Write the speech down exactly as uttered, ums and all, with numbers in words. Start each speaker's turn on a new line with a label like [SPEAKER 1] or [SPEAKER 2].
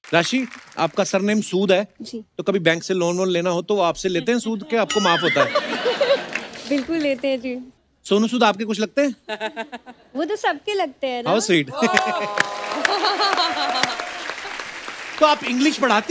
[SPEAKER 1] राशि, आपका सरनेम सूद है
[SPEAKER 2] जी।
[SPEAKER 1] तो कभी बैंक से लोन वोन लेना हो तो वो आपसे लेते हैं सूद के आपको माफ होता है?
[SPEAKER 2] बिल्कुल लेते हैं जी।
[SPEAKER 1] सोनू सूद आपके कुछ लगते हैं?
[SPEAKER 2] वो तो सबके लगते हैं ना।
[SPEAKER 1] How sweet. तो आप इंग्लिश पढ़ाती